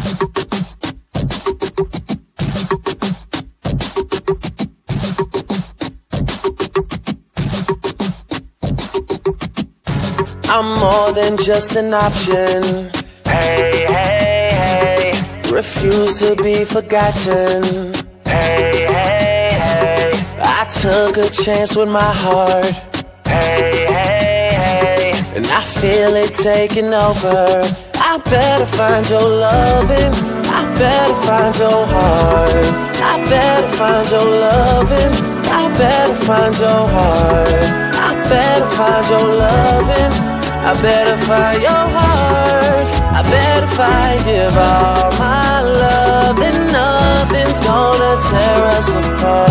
I'm more than just an option. Hey, hey, hey. Refuse to be forgotten. Hey, hey, hey. I took a chance with my heart. Hey, hey, hey. And I feel it taking over. I better find your loving. I better find your heart. I better find your loving. I better find your heart. I better find your loving. I better find your heart. I better find, give all my love, and nothing's gonna tear us apart.